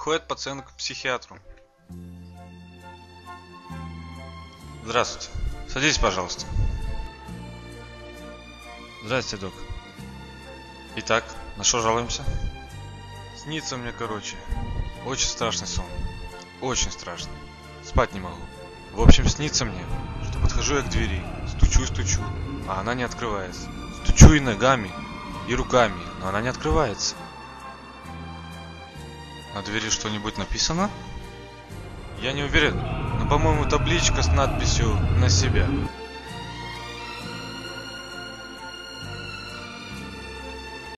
Приходит пациент к психиатру. Здравствуйте. Садитесь, пожалуйста. Здравствуйте, док. Итак, на что жалуемся? Снится мне, короче. Очень страшный сон. Очень страшный. Спать не могу. В общем, снится мне, что подхожу я к двери, стучу, а она не открывается. Стучу и ногами, и руками, но она не открывается. На двери что-нибудь написано? Я не уверен, но, по-моему, табличка с надписью «На себя».